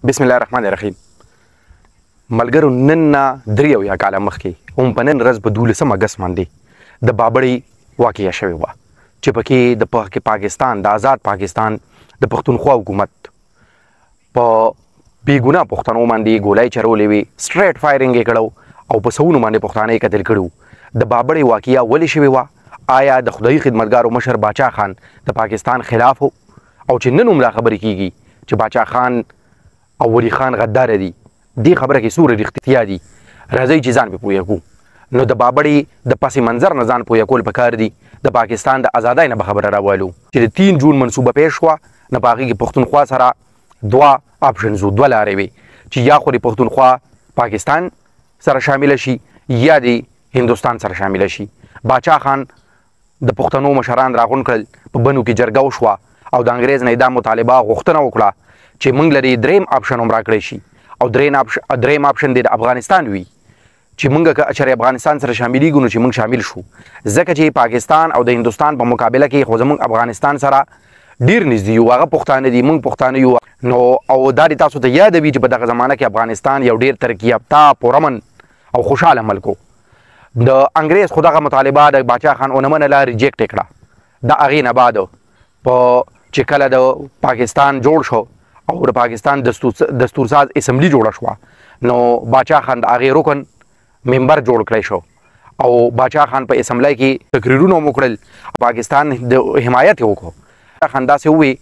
بسم الله الرحمن الرحیم. ملګرو نن نه دریو یا کاله مخکې هم په نن ورځ په 12 اګست باندې د بابړې واقعه شوې وه چې پکې د پاکستان د آزاد پاکستان د پښتونخوا حکومت په بېګناه پښتنو باندې ګولۍ چرولې وې، سټریټ فایرنګ یې کړی او په سوونو باندې پښتانه یې قتل کړي. د بابړې واقعه ولې شوې وه؟ آیا د خدایي خدمتګارو مشر باچا خان د پاکستان خلاف و او چې نن هم دا خبرې کېږي چې باچا خان او ولی خان غدار دي؟ دې خبره کې څومره رښتیا دي؟ راځئ چې ځان پرې پوه کړو. نو د بابړې د پس منظر نه ځان پوه کول پکار دي. د پاکستان د ازادۍ نه به خبره راوالو چې د 3 جون منصوبه پیښ شوه، نه په هغې کې پښتونخوا سره دوه آپشنز وو، دوه لارې وې چې یا خو د پښتونخوا پاکستان سره شامله شي یا د هندوستان سره شامله شي. باچا خان د پښتنو مشران راغونډ کړل، په بنو کې جرګه وشوه او د انګریز نه دا مطالبه غوښتنه وکړه چې موږ لري دریم آپشن هم راکړی شي او دریم آپشن د افغانستان وي چې موږ که چېرې افغانستان سره شاملېږو نو چې موږ شامل شو، ځکه چې پاکستان او د هندوستان په مقابله کې خو زموږ افغانستان سره ډېر نږدې یو، هغه پښتانه دي، موږ پښتانه یو. نو او دا دې تاسو ته یاد وي چې په دغه زمانه کې افغانستان یو ډېر ترقي یافته، پرامن او خوشحاله ملک و. د انګریز خو دغه مطالبه د باچا خان ونه منله، ریجیکټ یې کړه. د هغې نه بعد په چې کله د پاکستان جوړ شو او د پاکستان دستورساز اسمبلی جوړه شوه، نو باچا خان د هغې رکن ممبر جوړ کړی شو او باچا خان په اسمبلی کې تقریرونه هم وکړل، پاکستان د حمایت یې وکړو. باچا خان داسې ووی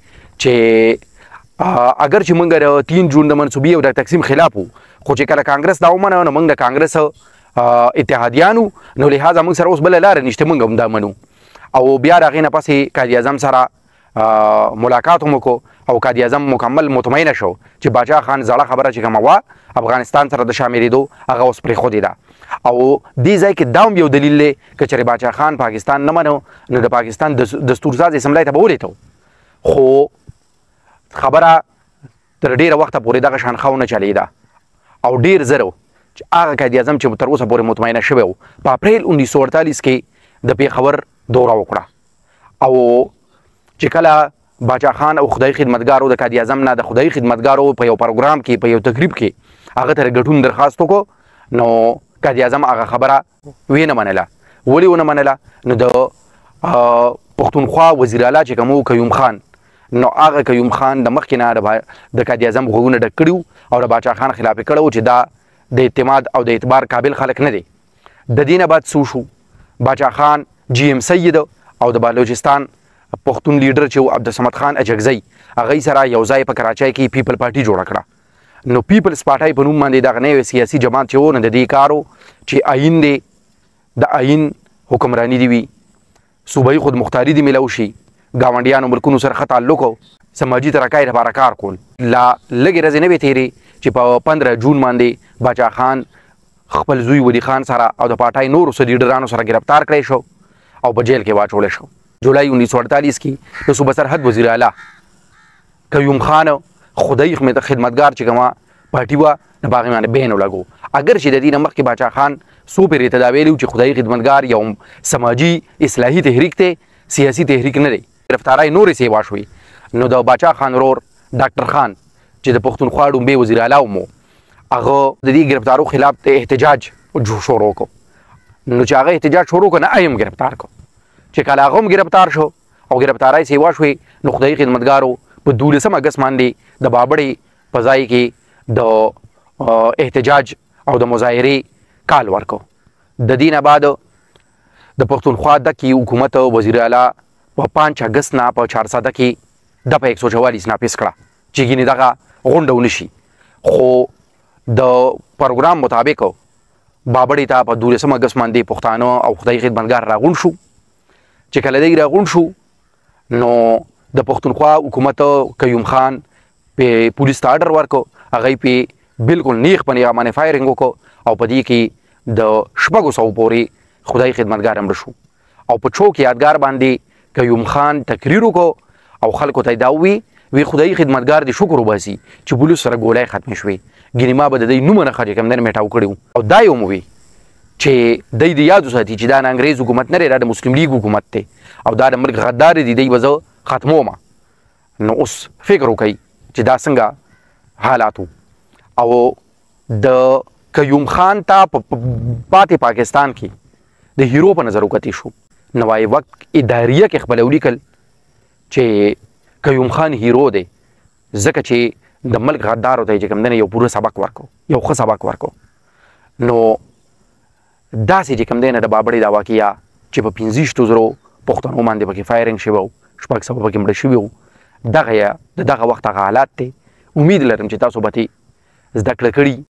چې اگر چې موږ د 3 جون د منصوبې او د تقسیم خلاف وو، خو چې کله کانګرس دا ومنه نو موږ د کانګرس اتحادیانو، نو لهذا موږ سره اوس بله لاره نشته، موږ هم دا منو. او بیا د هغې نه پسې قائد اعظم سره ملاقات هم وکړو او قائد اعظم مکمل مطمئنه شو چې باچا خان زړه خبره چې کومه وه افغانستان سره د شاملېدو هغه اوس پرېښودې ده. او دې ځای کې دا هم یو دلیل دی که چېرې باچا خان پاکستان نه منو نو د پاکستان دستورساز اسمبلی ته به ولیږدو، خو خبره تر ډېره وخته پورې دغه شان ښه ونه چلېده او ډېر زر چې هغه قائد اعظم چې تر اوسه پورې مطمئنه شوی و په اپریل 1948 کې د پېښور دوره وکړه. او چې کله باچا خان او خدای خدمتګارو د قائد اعظم نه د خدای خدمتګارو په یو پروګرام کې په یو تقریب کې هغه ته ګټون درخواست وکړو، نو قائد اعظم هغه خبره ویې نه منله. ولې ونه منله؟ نو د پښتونخوا وزیر اعلی چې کوم و قیوم خان، نو هغه قیوم خان د مخکې نه د قائد اعظم غوږونه ډک کړي او د باچا خان خلاف یې کړی و چې دا د اعتماد او د اعتبار قابل خلک نه دی. د دې نه بعد څه شو؟ باچا خان جی ایم سید او د بلوچستان پښتون لیډر چې عبدالصمد خان اجګزی هغوی سره یو ځای په کراچۍ کې پیپل پارټي جوړه کړه. نو پیپلز پارټۍ په نوم باندې دغه نوی سیاسي جماعت چې و نو د دې کار و چې آیین دی، د آیین حکمرانی دي وي، صوبایي خودمختاري دې میلاو شي، ګاونډیانو ملکونو سره ښه تعلق او سماجي ترقۍ لپاره کار کول. لا لږې ورځې نه وې تېرې چې په 15 جون باندې باچا خان خپل زوی ودي خان سره او د پارټۍ نورو لیډرانو سره گرفتار کړی شو او په جیل کې واچولی شو. جولای 1948 کې د صوبه سرحد وزیر اعلی قیوم خان خدای خدمتګار چې کومه پارټي وه د په هغې باندې بین ولګو. اگر چې د دې نه مخکې باچا خان څو پېرې ته دا ویلي و چې خدای خدمتګار یو سماجي اصلاحي تحریک دی، سیاسي تحریک نه دی. ګرفتارۍ نورې سیوا شوې. نو د باچا خان ورور ډاکټر خان چې د پښتونخوا ډومبې وزیر اعلی هم و، هغه د دې ګرفتارو خلاف د احتجاج شروع کړو. نو چې هغه احتجاج شروع کړو نه هم ګرفتار کړو. چې کله هغه هم ګرفتار شو او ګرفتارۍ سیوا شوې، نو خدای خدمتګارو په 12 اګست باندې د بابړې په ځای کې د احتجاج او د مظاهرې کال ورکو. د دې نه بعد د پښتونخوا دکې حکومت وزیر اعلی په 5 اګست نه په 400 کې د په 144 نافذ کړه چې ګینې دغه غونډه ونه شي. خو د پروګرام مطابق بابړې ته په 12 اګست باندې پښتانه او خدای خدمتګار راغونډ شو. چې کله دی راغونډ شو نو د پښتونخوا حکومت قیوم خان په پولیس ته اډر ورکو، هغوی پې بلکل نیغ په نیغه باندې فایرنګ وکړو او په دې کې د 600 پورې خدای خدمتګار مړه شو. او په چوک یادګار باندې قیوم خان تقریر وکړو او خلکو ته یې دا ووي خدای خدمتګار دې شکر وباسي چې پولیس سره ګولۍ ختمې شوې، ګینې ما به د دوی نومه نښه چې کوم دی میټاو کړي وو. او دا یې هم ووي چې دی د یاد وساتي چې دا د انګریز حکومت نه دی، دا د مسلم لیګ حکومت دی او دا د ملک غدار دی، دی به زه ختمومه. نو اوس فکر وکړئ چې دا څنګه حالاتو او د قیوم خان ته په پاتې پاکستان کې د هیرو په نظر وکتې شو نوای وخت اداریه کې خپل ولیکل چې قیوم خان هیرو دی ځکه چې د ملک غدارو ته چې کوم دی یو پوره سبق ورکو یو ښه سبق ورکو نو داسې چې کوم دی نه د بابړې دا واقعیا چې په 15,000 پښتنو باندې پکې فایرنګ شوی و شپږ سوه پکې مړه شوي وو دغه وخت هغه حالات دی امید لرم چې تاسو به زده کړه کړي